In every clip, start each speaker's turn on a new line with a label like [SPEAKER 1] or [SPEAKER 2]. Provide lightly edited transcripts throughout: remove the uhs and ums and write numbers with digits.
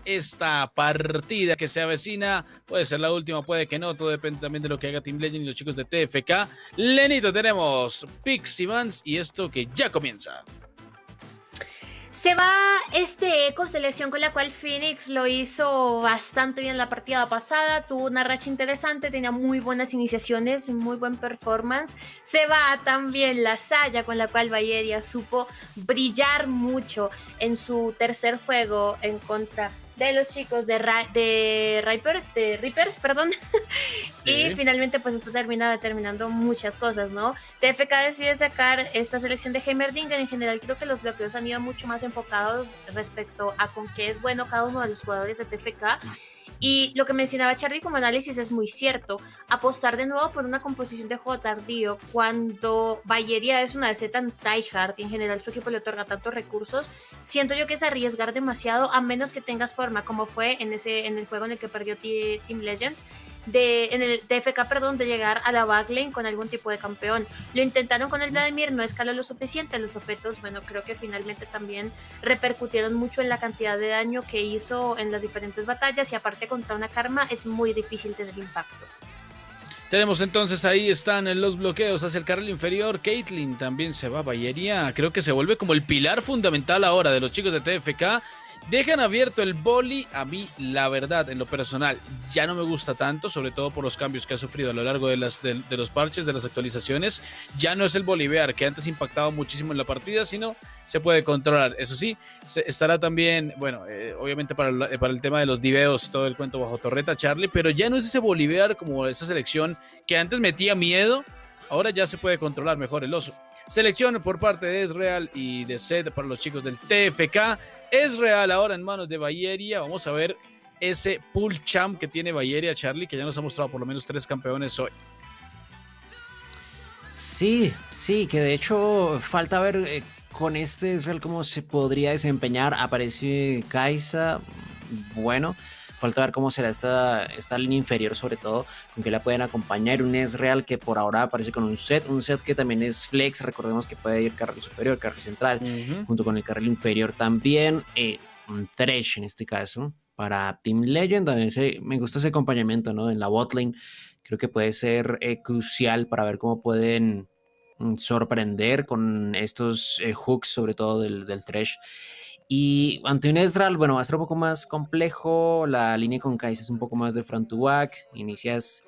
[SPEAKER 1] esta partida que se avecina. Puede ser la última, puede que no, todo depende también de lo que haga Team Legend y los chicos de TFK. Lenito, tenemos Pixie Vans y esto que ya comienza.
[SPEAKER 2] Se va este Echo, selección con la cual Phoenix lo hizo bastante bien la partida pasada, tuvo una racha interesante, tenía muy buenas iniciaciones, muy buen performance. Se va también la Saya, con la cual Bayeria supo brillar mucho en su tercer juego en contra de los chicos de Reapers, perdón. Sí. Y finalmente pues esto termina determinando muchas cosas, ¿no? TFK decide sacar esta selección de Heimerdinger. En general creo que los bloqueos han ido mucho más enfocados respecto a con qué es bueno cada uno de los jugadores de TFK. Y lo que mencionaba Charlie como análisis es muy cierto. Apostar de nuevo por una composición de juego tardío cuando Bayeria es una DC tan tryhard y en general su equipo le otorga tantos recursos, siento yo que es arriesgar demasiado, a menos que tengas forma, como fue en el juego en el que perdió Team Legend, en el TFK, perdón, de llegar a la backlane con algún tipo de campeón. Lo intentaron con el Vladimir, no escaló lo suficiente. Los objetos, bueno, creo que finalmente también repercutieron mucho en la cantidad de daño que hizo en las diferentes batallas, y aparte contra una Karma es muy difícil tener impacto.
[SPEAKER 1] Tenemos entonces, ahí están los bloqueos hacia el carril inferior. Caitlyn también se va a Bayeria. Creo que se vuelve como el pilar fundamental ahora de los chicos de TFK. Dejan abierto el boli. A mí, la verdad, en lo personal, ya no me gusta tanto, sobre todo por los cambios que ha sufrido a lo largo de los parches, de las actualizaciones. Ya no es el bolivar que antes impactaba muchísimo en la partida, sino se puede controlar. Eso sí, estará también, bueno, obviamente para el tema de los diveos, todo el cuento bajo torreta, Charlie, pero ya no es ese bolivar como esa selección que antes metía miedo. Ahora ya se puede controlar mejor el oso. Selección por parte de Ezreal y de Zed para los chicos del TFK. Ezreal ahora en manos de Bayeria. Vamos a ver ese pool champ que tiene Bayeria, Charlie, que ya nos ha mostrado por lo menos 3 campeones hoy.
[SPEAKER 3] Sí, que de hecho falta ver con este Ezreal cómo se podría desempeñar. Aparece Kai'Sa, bueno, falta ver cómo será esta línea inferior, sobre todo, con que la pueden acompañar. Un Ezreal que por ahora aparece con un set que también es flex. Recordemos que puede ir carril superior, carril central, junto con el carril inferior también. Un Thresh en este caso para Team Legend. Me gusta ese acompañamiento, ¿no? En la botlane creo que puede ser crucial para ver cómo pueden sorprender con estos hooks, sobre todo del Thresh. Y ante un Ezreal, bueno, va a ser un poco más complejo. La línea con Kai'Sa es un poco más de front to back. Inicias,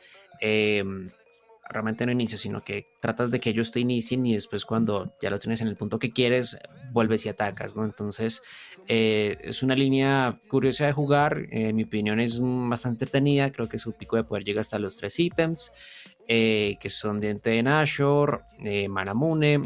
[SPEAKER 3] realmente no inicias, sino que tratas de que ellos te inicien, y después cuando ya lo tienes en el punto que quieres, vuelves y atacas, ¿no? Entonces es una línea curiosa de jugar. En mi opinión es bastante entretenida. Creo que su pico de poder llega hasta los 3 ítems, que son Diente de Nashor, Manamune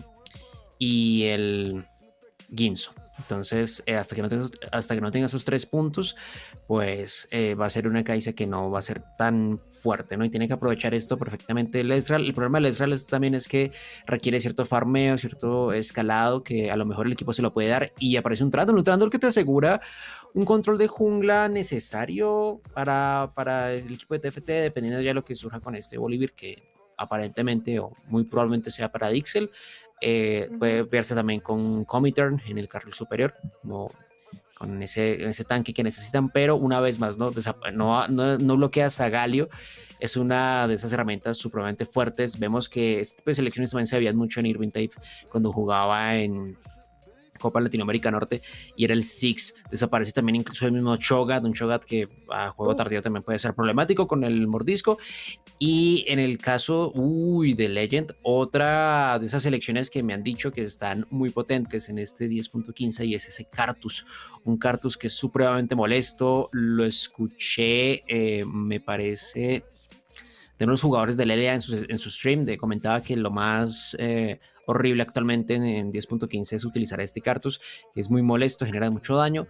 [SPEAKER 3] y el Guinsoo. Entonces, hasta que no tenga esos 3 puntos, pues va a ser una Kai'Sa que no va a ser tan fuerte, ¿no? Y tiene que aprovechar esto perfectamente el Ezreal. El problema del Ezreal también es que requiere cierto farmeo, cierto escalado, que a lo mejor el equipo se lo puede dar, y aparece un Trundle que te asegura un control de jungla necesario para el equipo de TFT, dependiendo ya de lo que surja con este Bolívar, que aparentemente o muy probablemente sea para Dixel. Puede verse también con Comitern en el carril superior, como con ese tanque que necesitan, pero una vez más no bloqueas a Galio. Es una de esas herramientas supremamente fuertes. Vemos que este tipo de selecciones también se veían mucho en Irving Tape cuando jugaba en Copa Latinoamérica Norte, y era el Six. Desaparece también incluso el mismo Cho'Gath, un Cho'Gath que a juego tardío también puede ser problemático con el mordisco. Y en el caso de Legend, otra de esas selecciones que me han dicho que están muy potentes en este 10.15, y es ese Karthus, un Karthus que es supremamente molesto. Lo escuché, me parece, de unos jugadores de LLA en su stream, comentaba que lo más horrible actualmente en 10.15 es utilizar este Karthus, que es muy molesto, genera mucho daño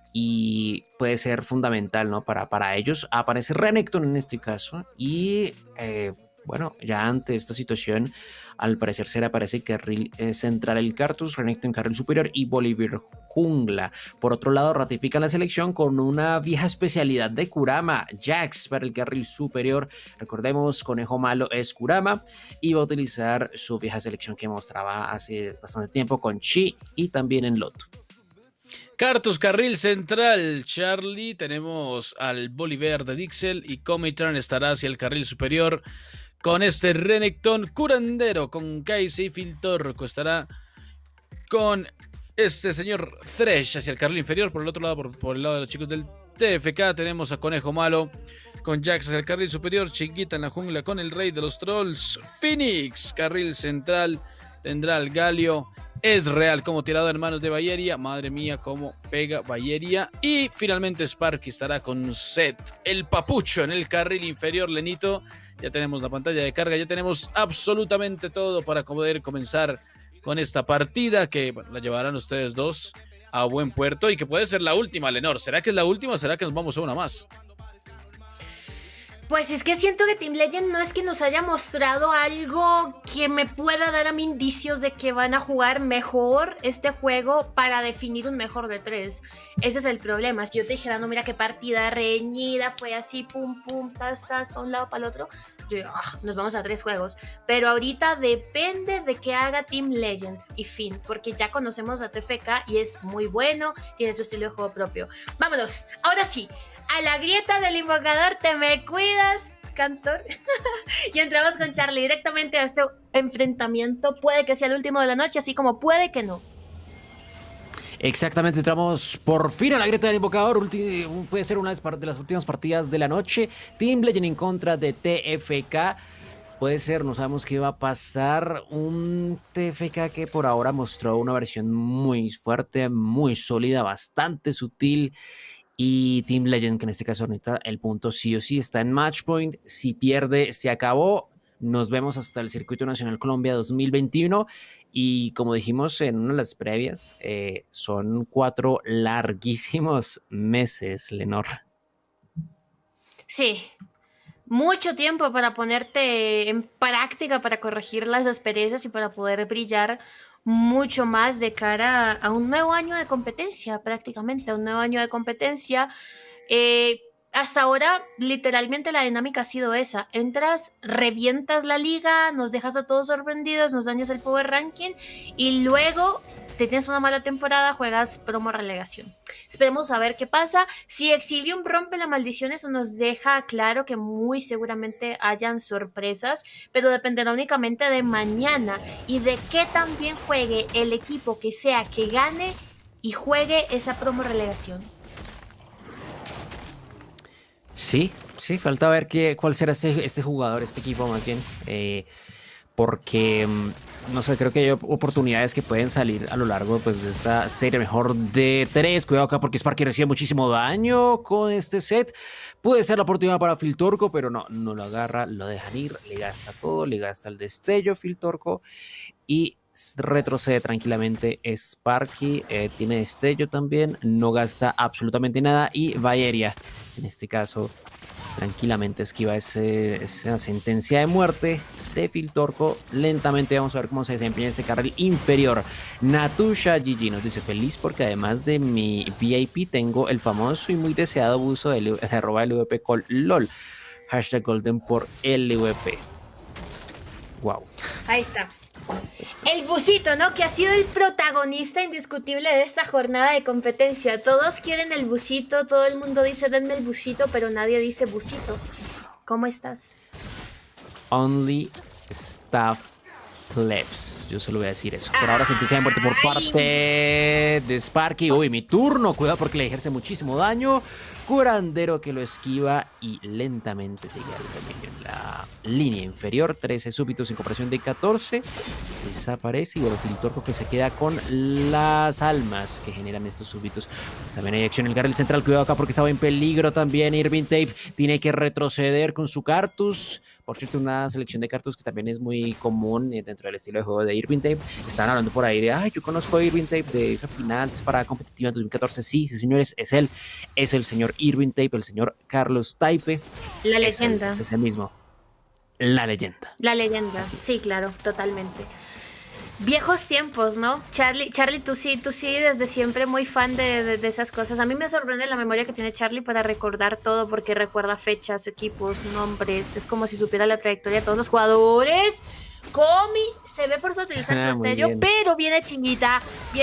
[SPEAKER 3] y puede ser fundamental, ¿no? Para ellos. Aparece Renekton en este caso, y bueno, ya ante esta situación, al parecer parece carril central el Karthus, Renekton carril superior y Bolívar jungla. Por otro lado, ratifican la selección con una vieja especialidad de Kurama, Jax para el carril superior. Recordemos, Conejo Malo es Kurama, y va a utilizar su vieja selección que mostraba hace bastante tiempo con Chi y también en Loto.
[SPEAKER 1] Cartus carril central, Charlie. Tenemos al Bolívar de Dixel y Comitran estará hacia el carril superior con este Renekton. Curandero con Kai'Sa y Filtorco estará con este señor Thresh hacia el carril inferior. Por el otro lado, por el lado de los chicos del TFK, tenemos a Conejo Malo con Jax hacia el carril superior. Chiquita en la jungla con el Rey de los Trolls. Phoenix, carril central, tendrá al Galio. Es real como tirado en manos de Bayeria. Madre mía, cómo pega Bayeria. Y finalmente Sparky estará con Zed, el papucho, en el carril inferior. Lenito, ya tenemos la pantalla de carga, ya tenemos absolutamente todo para poder comenzar con esta partida que bueno, la llevarán ustedes dos a buen puerto y que puede ser la última, Lenor. ¿Será que es la última o será que nos vamos a una más?
[SPEAKER 2] Pues es que siento que Team Legend no es que nos haya mostrado algo que me pueda dar a mí indicios de que van a jugar mejor este juego para definir un mejor de 3. Ese es el problema. Si yo te dijera, no, mira qué partida reñida, fue así, pum, pum, tas, para un lado, para el otro, yo digo, nos vamos a 3 juegos. Pero ahorita depende de qué haga Team Legend y fin, porque ya conocemos a TFK y es muy bueno, tiene su estilo de juego propio. Vámonos, ahora sí. A la grieta del invocador, te me cuidas, Cantor. Y entramos con Charlie directamente a este enfrentamiento. Puede que sea el último de la noche, así como puede que no.
[SPEAKER 3] Exactamente, entramos por fin a la grieta del invocador. Puede ser una de las últimas partidas de la noche. Team Legend en contra de TFK. Puede ser, no sabemos qué va a pasar. Un TFK que por ahora mostró una versión muy fuerte, muy sólida, bastante sutil. Y Team Legend, que en este caso ahorita el punto sí o sí está en match point. Si pierde, se acabó. Nos vemos hasta el Circuito Nacional Colombia 2021. Y como dijimos en una de las previas, son 4 larguísimos meses, Lenor.
[SPEAKER 2] Sí, mucho tiempo para ponerte en práctica, para corregir las asperezas y para poder brillar mucho más de cara a un nuevo año de competencia, prácticamente, a un nuevo año de competencia. Hasta ahora, literalmente la dinámica ha sido esa. Entras, revientas la liga, nos dejas a todos sorprendidos, nos dañas el power ranking y luego te tienes una mala temporada, juegas promo relegación. Esperemos a ver qué pasa. Si Exilium rompe la maldición, eso nos deja claro que muy seguramente hayan sorpresas, pero dependerá únicamente de mañana y de qué tan bien juegue el equipo que sea que gane y juegue esa promo relegación.
[SPEAKER 3] Sí, falta ver cuál será este jugador, este equipo más bien, porque, no sé, creo que hay oportunidades que pueden salir a lo largo pues, de esta serie, mejor de 3, cuidado acá porque Sparky recibe muchísimo daño con este set, puede ser la oportunidad para Filtorco, pero no lo agarra, lo dejan ir, le gasta todo, le gasta el destello Filtorco y retrocede tranquilamente Sparky, tiene destello también, no gasta absolutamente nada y Bayeria, en este caso, tranquilamente esquiva esa sentencia de muerte de Filtorco. Lentamente vamos a ver cómo se desempeña este carril inferior. Natusha GG nos dice: feliz porque además de mi VIP tengo el famoso y muy deseado buzo de arroba LVP con LOL. Hashtag Golden por LVP. Wow.
[SPEAKER 2] Ahí está. El busito, ¿no? Que ha sido el protagonista indiscutible de esta jornada de competencia. Todos quieren el busito, todo el mundo dice denme el busito, pero nadie dice busito. ¿Cómo estás?
[SPEAKER 3] Only staff plebs. Yo solo voy a decir eso. Por ahora sentencia de muerte por parte de Sparky. Uy, mi turno. Cuidado porque le ejerce muchísimo daño. Curandero que lo esquiva y lentamente llega en la línea inferior. 13 súbitos en comparación de 14. Desaparece y bueno, Filtorco que se queda con las almas que generan estos súbitos. También hay acción en el carril central. Cuidado acá porque estaba en peligro también. Irving Tape tiene que retroceder con su Cartus. Por cierto, una selección de Cartus que también es muy común dentro del estilo de juego de Irving Tape. Estaban hablando por ahí de, ay, yo conozco a Irving Tape de esa final para competitiva en 2014. Sí, señores, es él. Es el señor Irving Tape, el señor Carlos Taipe.
[SPEAKER 2] La leyenda.
[SPEAKER 3] Es el mismo. La leyenda.
[SPEAKER 2] La leyenda, sí, claro, totalmente. Viejos tiempos, ¿no? Charlie, tú sí, desde siempre muy fan de esas cosas. A mí me sorprende la memoria que tiene Charlie para recordar todo, porque recuerda fechas, equipos, nombres. Es como si supiera la trayectoria de todos los jugadores. Comi se ve forzado a utilizar su destello, pero viene Chinguita,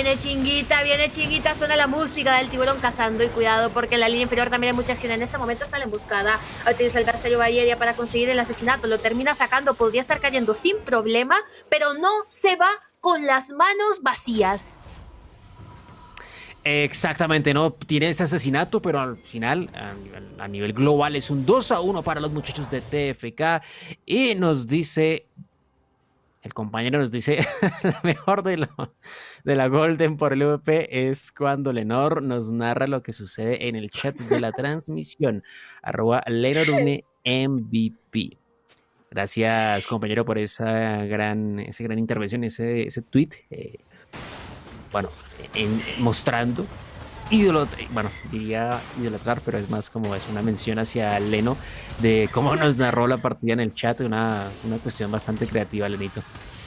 [SPEAKER 2] suena la música del tiburón cazando y cuidado porque en la línea inferior también hay mucha acción. En este momento está la emboscada, utiliza el destello Bayeria para conseguir el asesinato, lo termina sacando, podría estar cayendo sin problema, pero no se va con las manos vacías.
[SPEAKER 3] Exactamente, no tiene ese asesinato, pero al final, a nivel global, es un 2-1 para los muchachos de TFK. Y nos dice, el compañero nos dice, la mejor de la Golden por el VP es cuando Lenor nos narra lo que sucede en el chat de la transmisión. @LenorUneMVP. Gracias, compañero, por esa gran intervención, ese tweet. Bueno, mostrando diría idolatrar, pero es más como es una mención hacia Leno de cómo nos narró la partida en el chat, una cuestión bastante creativa, Lenito.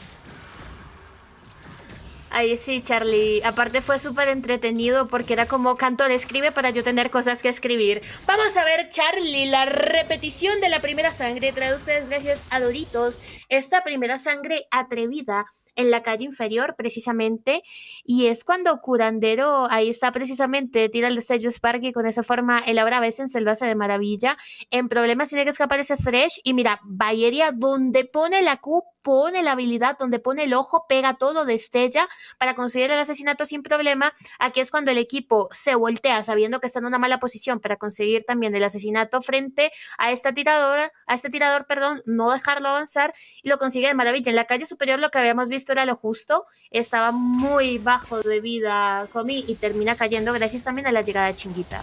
[SPEAKER 2] Ahí sí, Charlie. Aparte fue súper entretenido porque era como Cantor, escribe para yo tener cosas que escribir. Vamos a ver, Charlie, la repetición de la primera sangre. Trae ustedes gracias a Doritos. Esta primera sangre atrevida en la calle inferior, precisamente, y es cuando Curandero, ahí está precisamente, tira el destello Sparky, con esa forma el ahora Besen se lo hace de maravilla. En problemas tiene que escapar ese Thresh, y mira, Bayeria, donde pone la Q, pone la habilidad, donde pone el ojo, pega todo, destella para conseguir el asesinato sin problema. Aquí es cuando el equipo se voltea sabiendo que está en una mala posición para conseguir también el asesinato frente a este tirador, no dejarlo avanzar, y lo consigue de maravilla. En la calle superior lo que habíamos visto era lo justo, estaba muy bajo de vida Comi y termina cayendo gracias también a la llegada de Chinguita.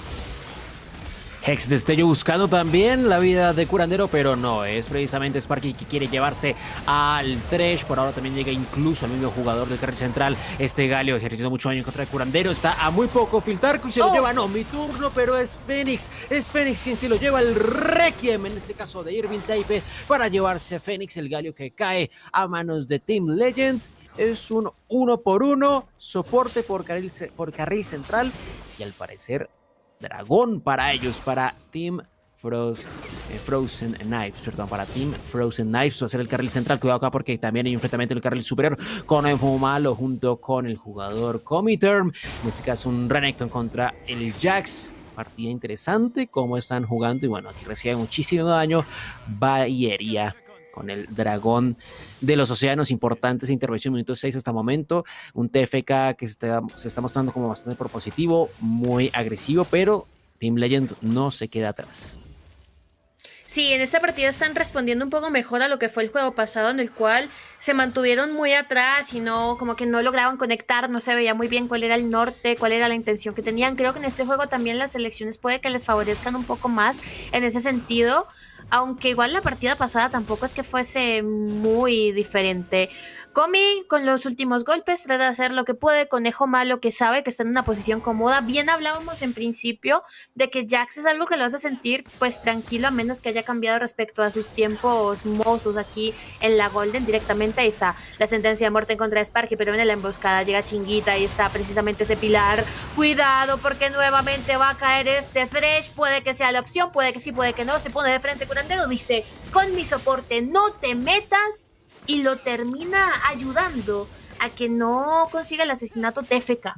[SPEAKER 3] Hex Destello buscando también la vida de Curandero, pero no, es precisamente Sparky que quiere llevarse al Thresh. Por ahora también llega incluso el mismo jugador del carril central, Galio, ejerciendo mucho daño en contra de Curandero. Está a muy poco, Filtarco y se lo lleva, no, mi turno, pero es Fénix quien se lo lleva, el Requiem, en este caso de Irving Taipe, para llevarse a Fénix, el Galio que cae a manos de Team Legend. Es un 1-1, soporte por carril central y al parecer dragón para ellos, para Team Frozen Knives, para Team Frozen Knives va a ser el carril central. Cuidado acá porque también hay un enfrentamiento en el carril superior con Malo junto con el jugador Comiterm, en este caso un Renekton contra el Jax. Partida interesante cómo están jugando y bueno, aquí recibe muchísimo daño Bayeria con el dragón de los océanos. Importantes intervención, minuto 6 hasta el momento. Un TFK que se está mostrando como bastante propositivo, muy agresivo, pero Team Legend no se queda atrás.
[SPEAKER 2] Sí, en esta partida están respondiendo un poco mejor a lo que fue el juego pasado, en el cual se mantuvieron muy atrás y no, como que no lograban conectar, no se veía muy bien cuál era el norte, cuál era la intención que tenían. Creo que en este juego también las selecciones puede que les favorezcan un poco más en ese sentido, aunque igual la partida pasada tampoco es que fuese muy diferente. Comi con los últimos golpes trata de hacer lo que puede. Conejo Malo que sabe que está en una posición cómoda. Bien hablábamos en principio de que Jax es algo que lo hace sentir pues tranquilo, a menos que haya cambiado respecto a sus tiempos mozos aquí en la Golden. Directamente ahí está la sentencia de muerte en contra de Sparky, pero viene la emboscada, llega Chinguita y está precisamente ese pilar. Cuidado porque nuevamente va a caer este Thresh, puede que sea la opción, puede que sí, puede que no. Se pone de frente Curandero, dice con mi soporte no te metas, y lo termina ayudando a que no consiga el asesinato TFK.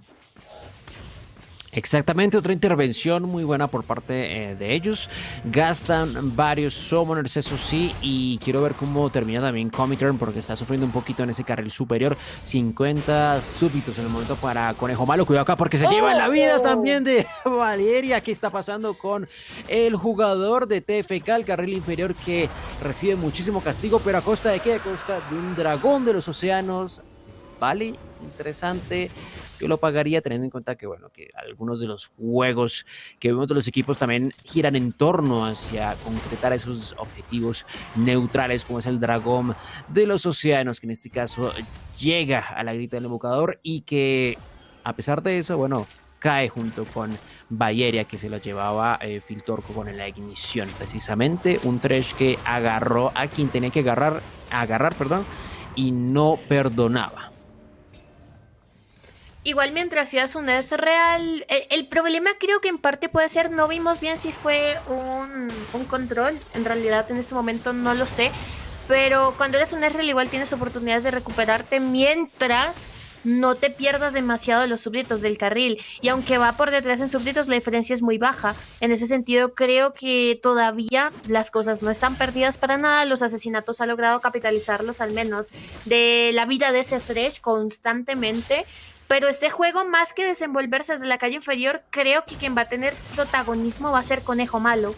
[SPEAKER 3] Exactamente, otra intervención muy buena por parte de ellos. Gastan varios summoners, eso sí, y quiero ver cómo termina también Comiterm, porque está sufriendo un poquito en ese carril superior. 50 súbditos en el momento para Conejo Malo. Cuidado acá porque se lleva la vida también de Bayeria. ¿Qué está pasando con el jugador de TFK, el carril inferior, que recibe muchísimo castigo, pero a costa de qué? A costa de un dragón de los océanos. Vale, interesante. Yo lo pagaría teniendo en cuenta que, bueno, que algunos de los juegos que vemos de los equipos también giran en torno hacia concretar esos objetivos neutrales, como es el dragón de los océanos, que en este caso llega a la grita del evocador y que, a pesar de eso, bueno, cae junto con Bayeria, que se lo llevaba Filtorco con la ignición. Precisamente un Thresh que agarró a quien tenía que agarrar, y no perdonaba.
[SPEAKER 2] Igual mientras hacías un es real, el problema creo que en parte puede ser, no vimos bien si fue un control, en realidad en este momento no lo sé, pero cuando eres un Ezreal igual tienes oportunidades de recuperarte mientras no te pierdas demasiado los súbditos del carril. Y aunque va por detrás en súbditos, la diferencia es muy baja. En ese sentido, creo que todavía las cosas no están perdidas para nada. Los asesinatos ha logrado capitalizarlos al menos de la vida de ese Thresh constantemente. Pero este juego, más que desenvolverse desde la calle inferior, creo que quien va a tener protagonismo va a ser Conejo Malo.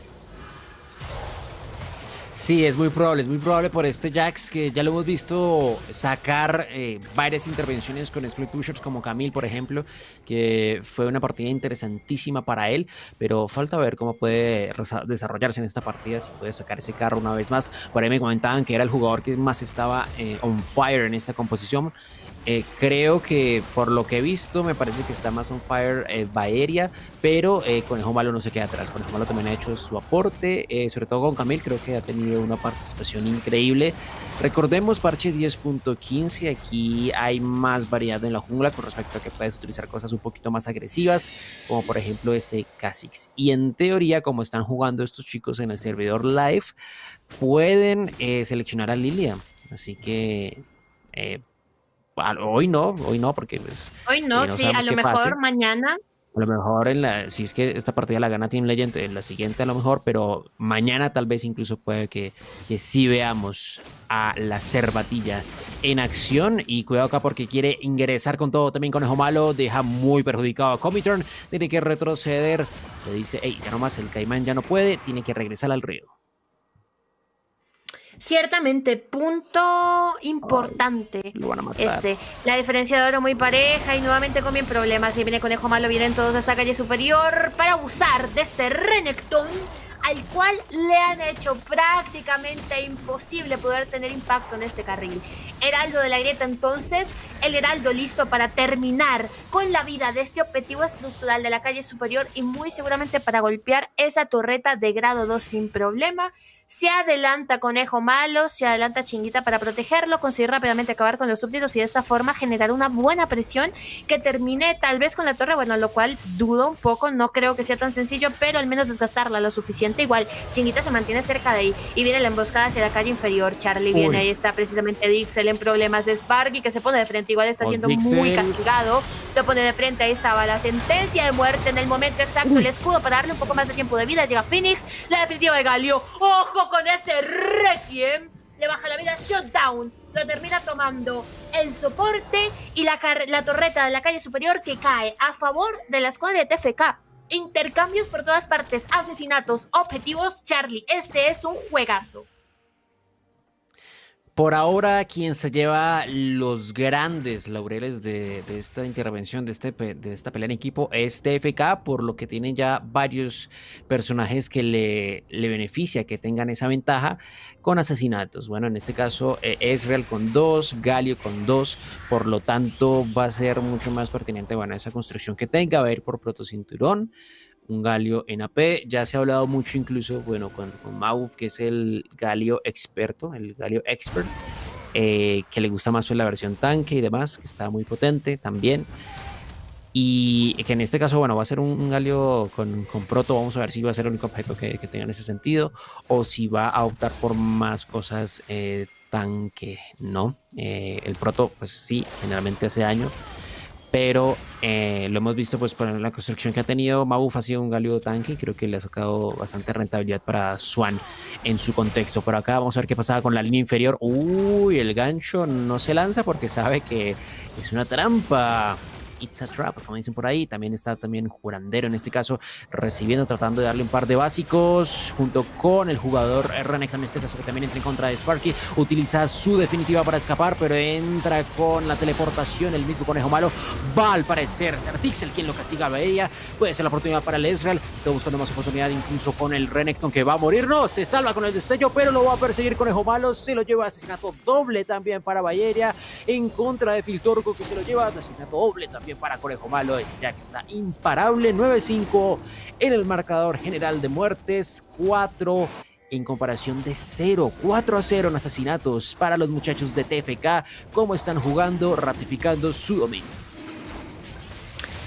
[SPEAKER 3] Sí, es muy probable por este Jax, que ya lo hemos visto sacar varias intervenciones con exploit pushers como Camille, por ejemplo, que fue una partida interesantísima para él, pero falta ver cómo puede desarrollarse en esta partida, si puede sacar ese carro una vez más. Por ahí me comentaban que era el jugador que más estaba on fire en esta composición. Creo que por lo que he visto me parece que está más on fire Baeria, pero Conejo Malo no se queda atrás. Conejo Malo también ha hecho su aporte, sobre todo con Camille, creo que ha tenido una participación increíble. Recordemos parche 10.15, aquí hay más variedad en la jungla con respecto a que puedes utilizar cosas un poquito más agresivas, como por ejemplo ese Kha'Zix. Y en teoría, como están jugando estos chicos en el servidor live, pueden seleccionar a Lilia, así que... hoy no, porque pues...
[SPEAKER 2] Hoy no, sí, a lo mejor mañana.
[SPEAKER 3] A lo mejor si es que esta partida la gana Team Legend, en la siguiente a lo mejor, pero mañana tal vez incluso puede que sí veamos a la Cervatilla en acción. Y cuidado acá porque quiere ingresar con todo también Conejo Malo, deja muy perjudicado a Comitron, tiene que retroceder, le dice, hey, ya nomás el Caimán ya no puede, tiene que regresar al río.
[SPEAKER 2] Ciertamente, punto importante.
[SPEAKER 3] Lo van a matar.
[SPEAKER 2] La diferencia de oro muy pareja y nuevamente con bien problemas. Y viene Conejo Malo, vienen todos a esta calle superior para abusar de este Renekton, al cual le han hecho prácticamente imposible poder tener impacto en este carril. Heraldo de la Grieta entonces, el Heraldo listo para terminar con la vida de este objetivo estructural de la calle superior y muy seguramente para golpear esa torreta de grado 2 sin problema. Se adelanta Conejo Malo, se adelanta Chinguita para protegerlo, conseguir rápidamente acabar con los súbditos y de esta forma generar una buena presión que termine tal vez con la torre, bueno, lo cual dudo un poco, no creo que sea tan sencillo, pero al menos desgastarla lo suficiente. Igual, Chinguita se mantiene cerca de ahí y viene la emboscada hacia la calle inferior. Charlie viene, ahí está precisamente Dixel en problemas, Sparky que se pone de frente, igual está siendo muy castigado, lo pone de frente, ahí estaba la sentencia de muerte en el momento exacto, el escudo para darle un poco más de tiempo de vida, llega Phoenix, la definitiva de Galio, ¡ojo! Con ese Requiem, le baja la vida Shutdown, lo termina tomando el soporte y la torreta de la calle superior que cae a favor de la escuadra de TFK. Intercambios por todas partes, asesinatos, objetivos. Charlie, este es un juegazo.
[SPEAKER 3] Por ahora, quien se lleva los grandes laureles de esta intervención, de esta pelea en equipo, es TFK, por lo que tienen ya varios personajes que le beneficia que tengan esa ventaja con asesinatos. Bueno, en este caso, Ezreal con 2, Galio con 2, por lo tanto va a ser mucho más pertinente, bueno, esa construcción que tenga, va a ir por Protocinturón, un Galio en AP. Ya se ha hablado mucho incluso, bueno, con Mauf, que es el Galio experto, el Galio expert, que le gusta más pues la versión tanque y demás, que está muy potente también. Y que en este caso, bueno, va a ser un Galio con Proto. Vamos a ver si va a ser el único objeto que tenga en ese sentido, o si va a optar por más cosas tanque, ¿no? El Proto, pues sí, generalmente hace daño, pero lo hemos visto pues por la construcción que ha tenido. Mauf ha sido un Galio tanque y creo que le ha sacado bastante rentabilidad para Swan en su contexto. Por acá vamos a ver qué pasaba con la línea inferior. Uy, el gancho no se lanza porque sabe que es una trampa. It's a trap, como dicen por ahí. También está Jurandero en este caso recibiendo, tratando de darle un par de básicos junto con el jugador Renekton en este caso, que también entra en contra de Sparky. Utiliza su definitiva para escapar, pero entra con la teleportación el mismo Conejo Malo. Va al parecer ser Dixel quien lo castiga a ella. Puede ser la oportunidad para el Ezreal. Está buscando más oportunidad incluso con el Renekton, que va a morir. No, se salva con el destello, pero lo va a perseguir Conejo Malo. Se lo lleva. Asesinato doble también para Bayeria en contra de Filtorco, que se lo lleva. Asesinato doble también para Conejo Malo. Este Jax está imparable. 9-5 en el marcador general de muertes, 4 en comparación de 0, 4-0 en asesinatos para los muchachos de TFK. Cómo están jugando, ratificando su dominio.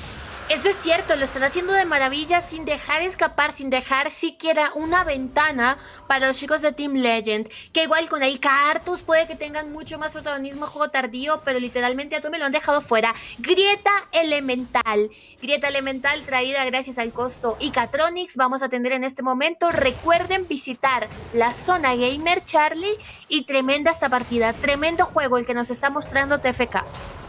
[SPEAKER 2] Eso es cierto, lo están haciendo de maravilla sin dejar escapar, sin dejar siquiera una ventana para los chicos de Team Legend, que igual con el Cartus puede que tengan mucho más protagonismo en juego tardío, pero literalmente a todo me lo han dejado fuera. Grieta Elemental traída gracias al costo Icatronics, vamos a tener en este momento. Recuerden visitar la zona gamer, Charlie, y tremenda esta partida, tremendo juego el que nos está mostrando TFK.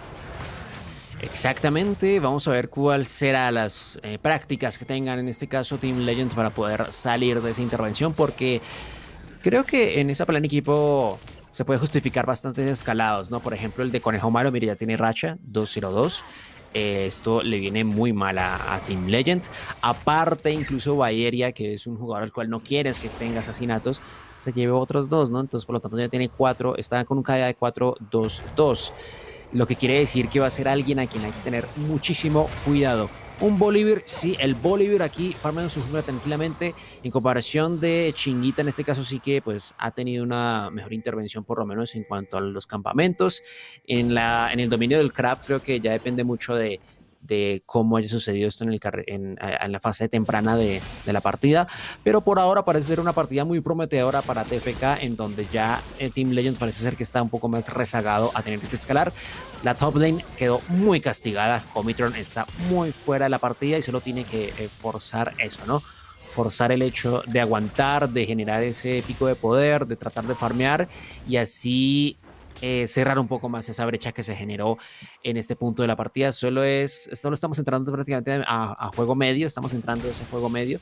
[SPEAKER 3] Exactamente, vamos a ver cuál serán las prácticas que tengan en este caso Team Legends para poder salir de esa intervención, porque creo que en esa plan equipo se puede justificar bastantes escalados, ¿no? Por ejemplo, el de Conejo Malo, mire, ya tiene racha 2-0-2. Esto le viene muy mal a Team Legend. Aparte, incluso Bayeria, que es un jugador al cual no quieres que tenga asesinatos, se lleve otros 2, ¿no? Entonces, por lo tanto, ya tiene 4, está con un KD de 4-2-2. Lo que quiere decir que va a ser alguien a quien hay que tener muchísimo cuidado. Un Bolívar, sí, el Bolívar aquí farmeando su jungla tranquilamente. En comparación de Chinguita, en este caso sí que pues ha tenido una mejor intervención, por lo menos en cuanto a los campamentos. En el dominio del Crab creo que ya depende mucho de cómo haya sucedido esto en la fase temprana de la partida, pero por ahora parece ser una partida muy prometedora para TFK, en donde ya el Team Legend parece ser que está un poco más rezagado a tener que escalar. La top lane quedó muy castigada, Comitron está muy fuera de la partida y solo tiene que forzar eso, ¿no? Forzar el hecho de aguantar, de generar ese pico de poder, de tratar de farmear y así cerrar un poco más esa brecha que se generó en este punto de la partida. Solo estamos entrando prácticamente a juego medio, estamos entrando a ese juego medio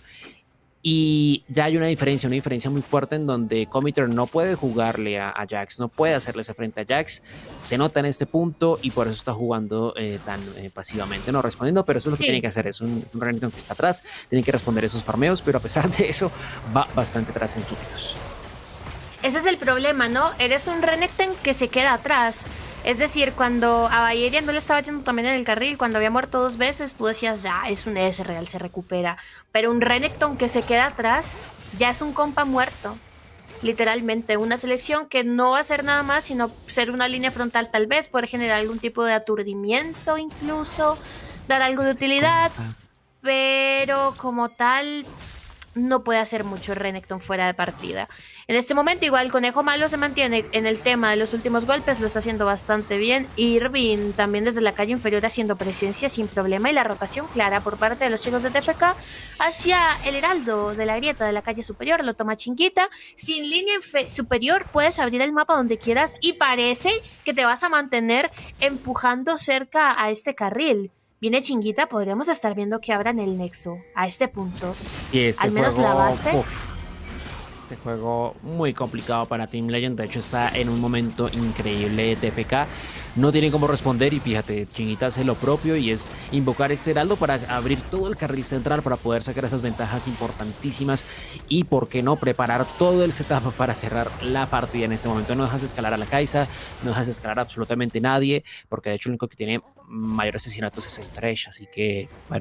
[SPEAKER 3] y ya hay una diferencia muy fuerte en donde Cometer no puede jugarle a Jax, no puede hacerle ese frente a Jax, se nota en este punto y por eso está jugando tan pasivamente, no respondiendo, pero eso es lo que tiene que hacer, es un Renekton que está atrás, tiene que responder esos farmeos, pero a pesar de eso va bastante atrás en súbitos.
[SPEAKER 2] Ese es el problema, ¿no? Eres un Renekton que se queda atrás. Es decir, cuando a Bayeria no le estaba yendo también en el carril, cuando había muerto 2 veces, tú decías, ya, es un ES real, se recupera. Pero un Renekton que se queda atrás, ya es un compa muerto. Literalmente, una selección que no va a hacer nada más, sino ser una línea frontal tal vez, poder generar algún tipo de aturdimiento incluso, dar algo de utilidad. Pero como tal, no puede hacer mucho Renekton fuera de partida. En este momento igual Conejo Malo se mantiene en el tema de los últimos golpes, lo está haciendo bastante bien. Irving también desde la calle inferior haciendo presencia sin problema y la rotación clara por parte de los chicos de TFK hacia el heraldo de la grieta de la calle superior, lo toma Chinguita. Sin línea superior puedes abrir el mapa donde quieras y parece que te vas a mantener empujando cerca a este carril. Viene Chinguita, podríamos estar viendo que abran el nexo a este punto.
[SPEAKER 3] Sí, al menos juego, la base. Este juego muy complicado para Team Legend, de hecho está en un momento increíble de TFK, no tienen cómo responder y fíjate, Chinguita hace lo propio y es invocar este heraldo para abrir todo el carril central para poder sacar esas ventajas importantísimas y por qué no preparar todo el setup para cerrar la partida en este momento. No dejas de escalar a la Kai'Sa, no dejas de escalar a absolutamente nadie, porque de hecho el único que tiene mayor asesinatos es el Thresh, así que bueno...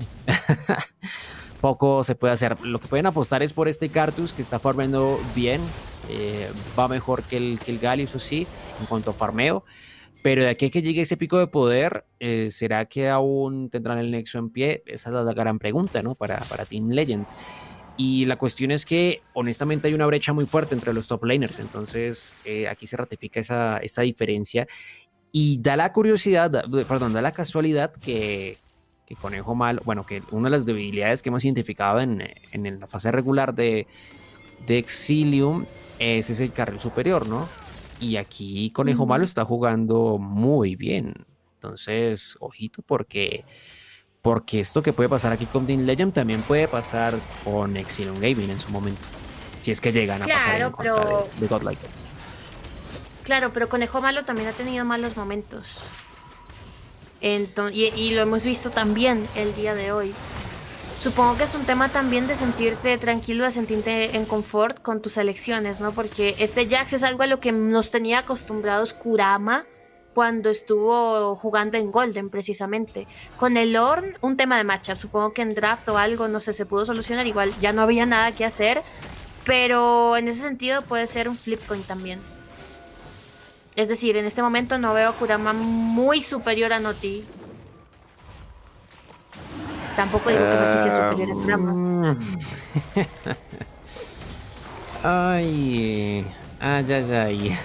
[SPEAKER 3] poco se puede hacer. Lo que pueden apostar es por este Cartus que está farmeando bien, va mejor que el Gali, eso sí, en cuanto a farmeo, pero de aquí a que llegue ese pico de poder, ¿será que aún tendrán el nexo en pie? Esa es la gran pregunta, ¿no? Para Team Legend. Y la cuestión es que honestamente hay una brecha muy fuerte entre los top laners, entonces aquí se ratifica esa diferencia y da la da la casualidad que Conejo Malo, bueno, que una de las debilidades que hemos identificado en la fase regular de Exilium es ese carril superior, ¿no? Y aquí Conejo Malo está jugando muy bien. Entonces, ojito, porque esto que puede pasar aquí con Team Legend también puede pasar con Exilium Gaming en su momento. Si es que llegan a pasar en contra de Godlike.
[SPEAKER 2] Claro, pero Conejo Malo también ha tenido malos momentos. Y lo hemos visto también el día de hoy. Supongo que es un tema también de sentirte tranquilo, de sentirte en confort con tus elecciones, ¿no? Porque este Jax es algo a lo que nos tenía acostumbrados Kurama cuando estuvo jugando en Golden precisamente. Con el Ornn, un tema de matchup. Supongo que en draft o algo, no sé, se pudo solucionar. Igual ya no había nada que hacer, pero en ese sentido puede ser un flip coin también. Es decir, en este momento no veo a Kurama muy superior a Noti. Tampoco digo que Mati sea superior en trama.
[SPEAKER 3] Ay, ay, ay, ay.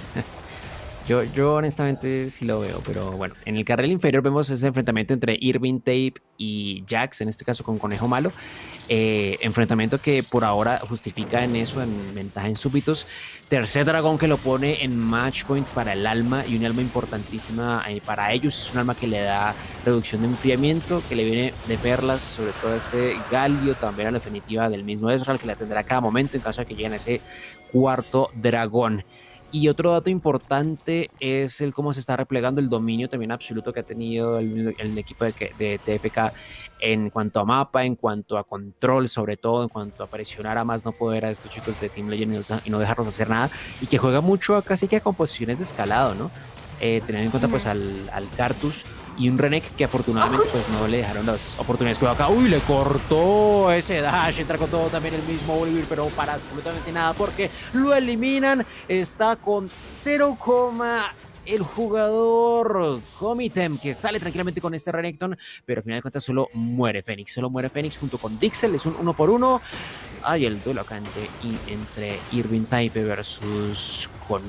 [SPEAKER 3] Yo honestamente sí lo veo, pero bueno, en el carril inferior vemos ese enfrentamiento entre Irving Tape y Jax, en este caso con Conejo Malo. Enfrentamiento que por ahora justifica en eso, en ventaja en súbitos. Tercer dragón que lo pone en match point para el alma, y un alma importantísima para ellos. Es un alma que le da reducción de enfriamiento, que le viene de perlas, sobre todo a este Galio, también a la definitiva del mismo Ezreal, que la tendrá a cada momento en caso de que lleguen a ese cuarto dragón. Y otro dato importante es el cómo se está replegando el dominio también absoluto que ha tenido el equipo de TFK en cuanto a mapa, en cuanto a control, sobre todo en cuanto a presionar a más no poder a estos chicos de Team Legend y no dejarlos hacer nada, y que juega mucho casi que a composiciones de escalado, ¿no? Teniendo en cuenta pues al Cartus y un Renek que afortunadamente pues no le dejaron las oportunidades que acá. Uy, le cortó ese dash, entra con todo también el mismo Bolívar, pero para absolutamente nada porque lo eliminan. Está con 0, el jugador Comitem, que sale tranquilamente con este Renekton, pero al final de cuentas solo muere Fénix junto con Dixel. Es un 1 por 1. Ay, el duelo acá entre Irving Type versus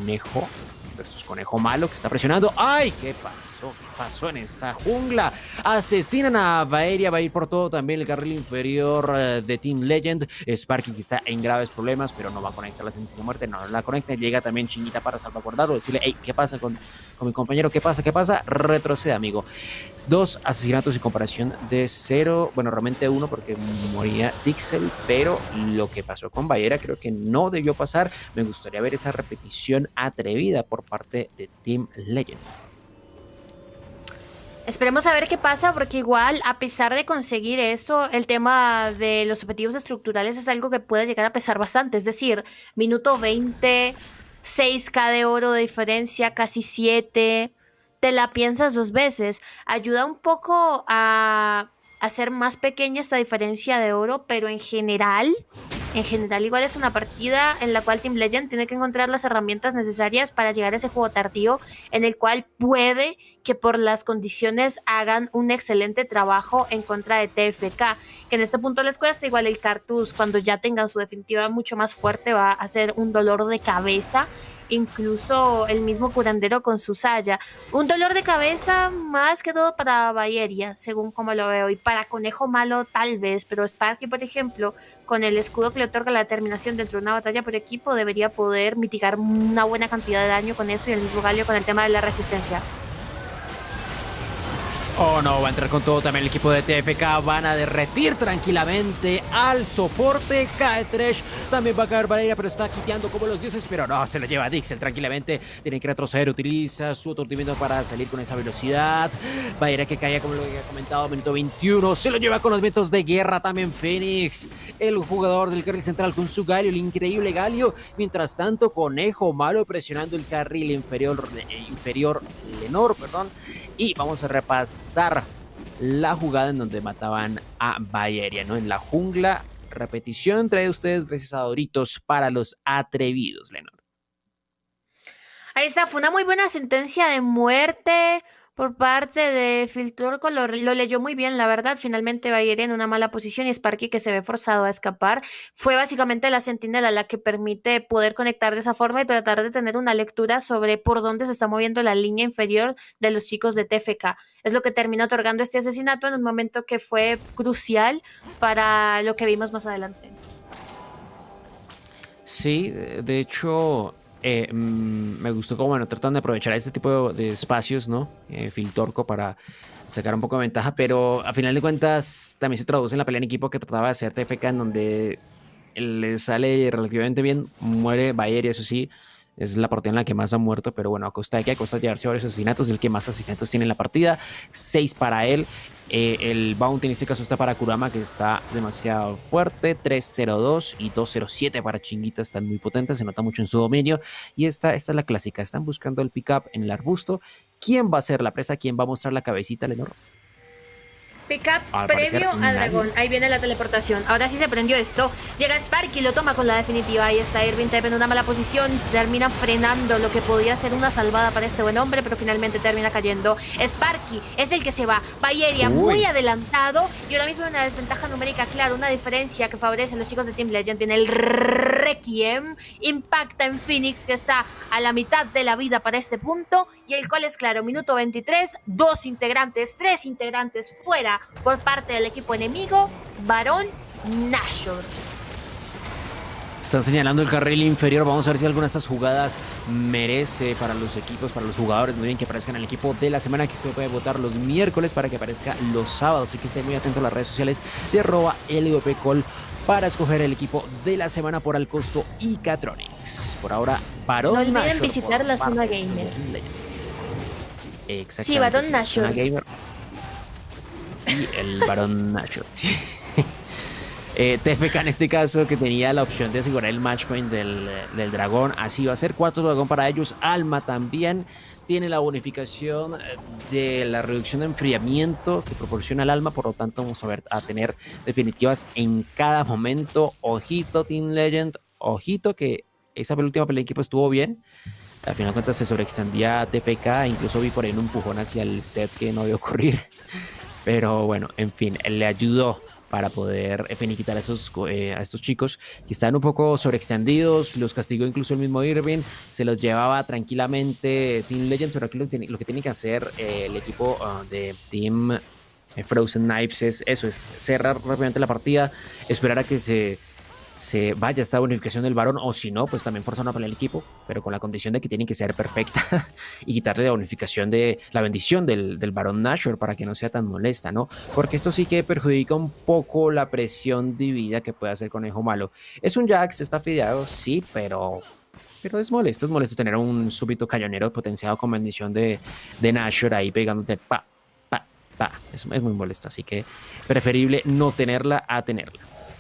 [SPEAKER 3] Conejo Malo, que está presionando. ¡Ay! ¿Qué pasó? ¿Qué pasó en esa jungla? Asesinan a Baeria, va a ir por todo también el carril inferior de Team Legend. Sparky, que está en graves problemas, pero no va a conectar la sentencia de muerte, no la conecta. Llega también Chinita para salvaguardarlo, decirle, hey, ¿qué pasa con mi compañero? ¿Qué pasa? Retrocede, amigo. 2 asesinatos en comparación de 0, bueno, realmente 1 porque moría Dixel, pero lo que pasó con Baeria creo que no debió pasar. Me gustaría ver esa repetición atrevida por parte de Team Legend.
[SPEAKER 2] Esperemos a ver qué pasa, porque igual, a pesar de conseguir eso, el tema de los objetivos estructurales es algo que puede llegar a pesar bastante. Es decir, minuto 20, 6k de oro de diferencia, casi 7. Te la piensas 2 veces. Ayuda un poco a hacer más pequeña esta diferencia de oro, pero en general igual es una partida en la cual Team Legend tiene que encontrar las herramientas necesarias para llegar a ese juego tardío, en el cual puede que por las condiciones hagan un excelente trabajo en contra de TFK, que en este punto les cuesta. Igual el Cartus, cuando ya tengan su definitiva mucho más fuerte, va a ser un dolor de cabeza. Incluso el mismo curandero con su saya. Un dolor de cabeza más que todo para Baeria, según como lo veo, y para Conejo Malo tal vez, pero Sparky, por ejemplo, con el escudo que le otorga la determinación dentro de una batalla por equipo, debería poder mitigar una buena cantidad de daño con eso, y el mismo Galio con el tema de la resistencia.
[SPEAKER 3] Oh no, va a entrar con todo también el equipo de TFK. Van a derretir tranquilamente al soporte. Cae Thresh, también va a caer Valeria, pero está quiteando como los dioses. Pero no, se lo lleva Dixel tranquilamente. Tiene que retroceder, utiliza su aturdimiento para salir con esa velocidad. Valeria que caía, como lo había comentado, minuto 21. Se lo lleva con los vientos de guerra también Fénix, el jugador del carril central con su Galio, el increíble Galio. Mientras tanto, Conejo Malo presionando el carril inferior Lenor, perdón. Y vamos a repasar la jugada en donde mataban a Baeria, ¿no? En la jungla. Repetición trae ustedes gracias a Doritos para los atrevidos, Lenor.
[SPEAKER 2] Ahí está, fue una muy buena sentencia de muerte por parte de Filtorco. Lo leyó muy bien, la verdad. Finalmente Baeria en una mala posición y Sparky, que se ve forzado a escapar. Fue básicamente la sentinela la que permite poder conectar de esa forma y tratar de tener una lectura sobre por dónde se está moviendo la línea inferior de los chicos de TFK. Es lo que terminó otorgando este asesinato en un momento que fue crucial para lo que vimos más adelante.
[SPEAKER 3] Sí, de hecho, me gustó cómo, bueno, tratan de aprovechar este tipo de espacios, ¿no? Filtorco para sacar un poco de ventaja, pero a final de cuentas también se traduce en la pelea en equipo que trataba de hacer TFK, en donde le sale relativamente bien. Muere Baeria, eso sí, es la partida en la que más ha muerto, pero bueno, a costa de llevarse varios asesinatos, el que más asesinatos tiene en la partida, 6 para él. El bounty en este caso está para Kurama, que está demasiado fuerte, 3-0-2 y 2-0-7 para Chinguita, están muy potentes, se nota mucho en su dominio. Y esta es la clásica, están buscando el pick-up en el arbusto. ¿Quién va a ser la presa? ¿Quién va a mostrar la cabecita, Lenor?
[SPEAKER 2] Pickup
[SPEAKER 3] Al parecer,
[SPEAKER 2] previo a
[SPEAKER 3] nadie.
[SPEAKER 2] Dragón. Ahí viene la teleportación. Ahora sí se prendió esto. Llega Sparky, lo toma con la definitiva. Ahí está Irving Tep en una mala posición. Termina frenando lo que podía ser una salvada para este buen hombre, pero finalmente termina cayendo. Sparky es el que se va. Bayeria muy adelantado. Y ahora mismo una desventaja numérica, claro. Una diferencia que favorece a los chicos de Team Legend. Viene el Requiem. Impacta en Phoenix, que está a la mitad de la vida para este punto. Y el cual es claro, minuto 23. 3 integrantes fuera por parte del equipo enemigo, Barón Nashor.
[SPEAKER 3] Están señalando el carril inferior. Vamos a ver si alguna de estas jugadas merece para los equipos, para los jugadores. Muy bien, que aparezcan en el equipo de la semana, que usted puede votar los miércoles para que aparezca los sábados. Así que esté muy atento a las redes sociales de @LVPCall para escoger el equipo de la semana por al costo y Catronics. Por ahora, Barón
[SPEAKER 2] No olviden
[SPEAKER 3] Nashor
[SPEAKER 2] visitar la zona gamer.
[SPEAKER 3] Exactamente.
[SPEAKER 2] Sí, Barón Nashor.
[SPEAKER 3] Zona gamer. Y el Barón Nashor. TFK en este caso, que tenía la opción de asegurar el match point del dragón, así va a ser. 4 dragón para ellos. Alma también tiene la bonificación de la reducción de enfriamiento que proporciona el alma, por lo tanto vamos a tener definitivas en cada momento. Ojito Team Legend, ojito que esa última pelea de equipo estuvo bien. Al final de cuentas se sobreextendía TFK, incluso vi por ahí un empujón hacia el set que no debe ocurrir. Pero bueno, en fin, le ayudó para poder finiquitar a estos chicos que están un poco sobreextendidos. Los castigó incluso el mismo Irving, se los llevaba tranquilamente Team Legend, pero aquí lo que tiene que hacer el equipo de Team Frozen Knives es eso, es cerrar rápidamente la partida, esperar a que se vaya esta bonificación del varón, o si no, pues también forzar una pelea al equipo, pero con la condición de que tiene que ser perfecta y quitarle la bonificación de la bendición del varón Nashor para que no sea tan molesta, ¿no? Porque esto sí que perjudica un poco la presión de vida que puede hacer Conejo Malo. Es un Jax, está fideado, sí, pero es molesto tener un súbito cañonero potenciado con bendición de Nashor ahí pegándote pa. Es muy molesto, así que preferible no tenerla a tenerla.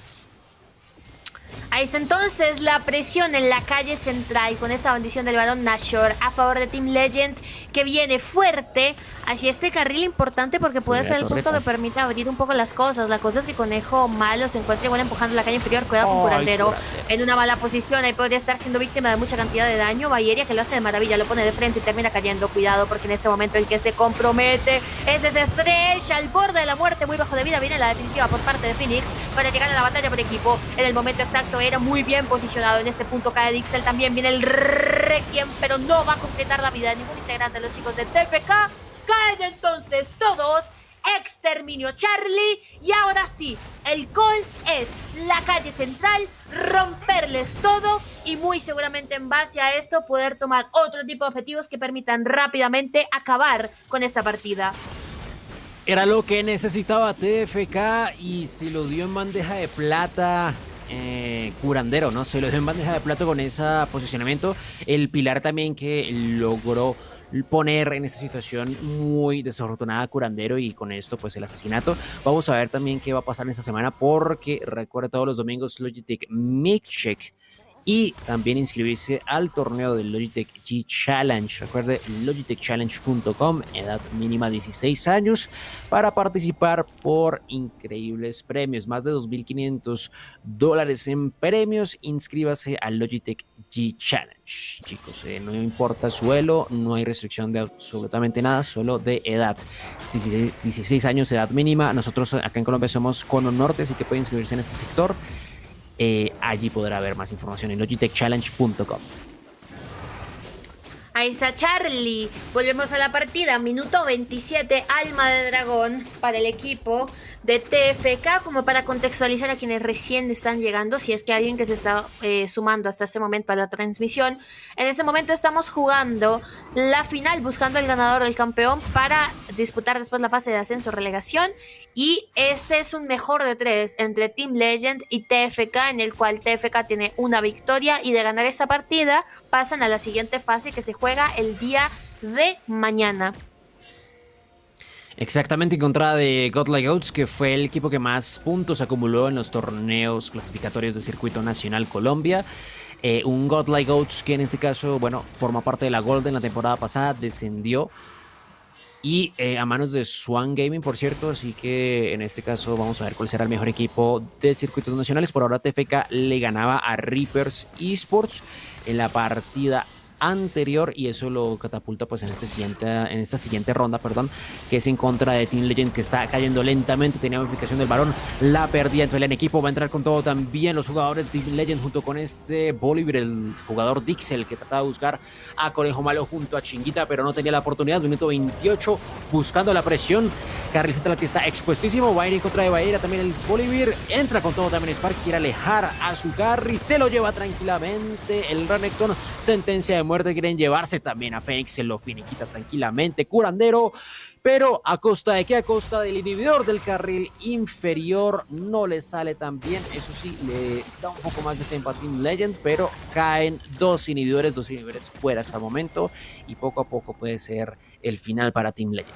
[SPEAKER 2] Ahí está entonces la presión en la calle central con esta bendición del Barón Nashor a favor de Team Legend, que viene fuerte hacia este carril importante porque puede ser el punto que permite abrir un poco las cosas. La cosa es que Conejo Malo se encuentra igual empujando la calle inferior. Cuidado con Curandero en una mala posición. Ahí podría estar siendo víctima de mucha cantidad de daño. Bayeria, que lo hace de maravilla, lo pone de frente y termina cayendo. Cuidado porque en este momento el que se compromete es ese Thresh al borde de la muerte, muy bajo de vida. Viene la definitiva por parte de Phoenix para llegar a la batalla por equipo en el momento exacto. Era muy bien posicionado en este punto. Cae Dixel, también viene el Requiem, pero no va a completar la vida de ningún integrante de los chicos de TFK. Caen entonces todos. Exterminio Charlie. Y ahora sí, el call es la calle central, romperles todo y muy seguramente en base a esto poder tomar otro tipo de objetivos que permitan rápidamente acabar con esta partida.
[SPEAKER 3] Era lo que necesitaba TFK y se lo dio en bandeja de plata. Curandero, ¿no? Se lo dio en bandeja de plata con ese posicionamiento. El pilar también que logró poner en esa situación muy desafortunada Curandero, y con esto pues el asesinato. Vamos a ver también qué va a pasar en esta semana, porque recuerda todos los domingos Logitech Milkshake y también inscribirse al torneo del Logitech G Challenge. Recuerde logitechchallenge.com, edad mínima 16 años para participar por increíbles premios, más de $2.500 en premios. Inscríbase al Logitech G Challenge, chicos. No importa suelo, no hay restricción de absolutamente nada, solo de edad. 16 años, edad mínima. Nosotros acá en Colombia somos Cono Norte, así que puede inscribirse en ese sector. Allí podrá ver más información en logitechchallenge.com.
[SPEAKER 2] Ahí está Charlie. Volvemos a la partida. Minuto 27, alma de dragón para el equipo de TFK. Como para contextualizar a quienes recién están llegando, si es que alguien que se está sumando hasta este momento a la transmisión. En este momento estamos jugando la final, buscando el ganador o el campeón para disputar después la fase de ascenso-relegación. Y este es un mejor de 3 entre Team Legend y TFK, en el cual TFK tiene una victoria, y de ganar esta partida pasan a la siguiente fase que se juega el día de mañana.
[SPEAKER 3] Exactamente, en contra de Godlike Oats, que fue el equipo que más puntos acumuló en los torneos clasificatorios de Circuito Nacional Colombia. Un Godlike Oats que en este caso, bueno, forma parte de la Golden la temporada pasada, descendió y a manos de Swan Gaming, por cierto. Así que en este caso vamos a ver cuál será el mejor equipo de circuitos nacionales. Por ahora TFK le ganaba a Reapers Esports en la partida anterior y eso lo catapulta pues en esta siguiente ronda, perdón, que es en contra de Team Legend, que está cayendo lentamente. Tenía modificación del varón, la perdía entre el equipo. Va a entrar con todo también los jugadores de Team Legend junto con este Bolívar, el jugador Dixel, que trataba de buscar a Conejo Malo junto a Chinguita, pero no tenía la oportunidad. Minuto 28 buscando la presión. Carril central que está expuestísimo, va a ir en contra de Baera también el Bolívar. Entra con todo también Spark, quiere alejar a su carry, se lo lleva tranquilamente el Renekton. Sentencia de muerte, quieren llevarse también a Fénix, se lo finiquita tranquilamente Curandero, pero ¿a costa de qué? A costa del inhibidor del carril inferior. No le sale tan bien, eso sí, le da un poco más de tiempo a Team Legend, pero caen dos inhibidores fuera hasta el momento y poco a poco puede ser el final para Team Legend.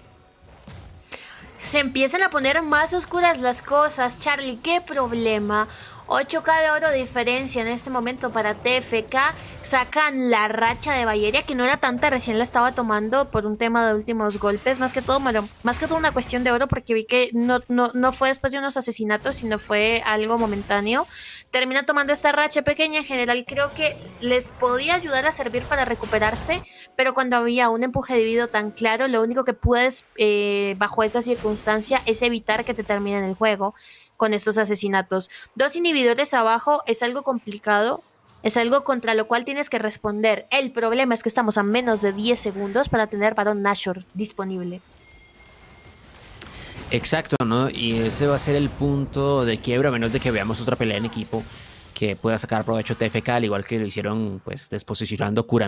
[SPEAKER 2] Se empiezan a poner más oscuras las cosas, Charlie, ¿qué problema? 8K de oro de diferencia en este momento para TFK. Sacan la racha de Bayeria, que no era tanta, recién la estaba tomando por un tema de últimos golpes. Más que todo una cuestión de oro, porque vi que no fue después de unos asesinatos, sino fue algo momentáneo. Termina tomando esta racha pequeña. En general creo que les podía ayudar a servir para recuperarse, pero cuando había un empuje dividido tan claro, lo único que puedes bajo esa circunstancia es evitar que te terminen el juego con estos asesinatos. 2 inhibidores abajo es algo complicado, es algo contra lo cual tienes que responder. El problema es que estamos a menos de 10 segundos para tener Barón Nashor disponible.
[SPEAKER 3] Exacto, ¿no? Y ese va a ser el punto de quiebra, a menos de que veamos otra pelea en equipo que pueda sacar provecho TFK, al igual que lo hicieron pues desposicionando Curandero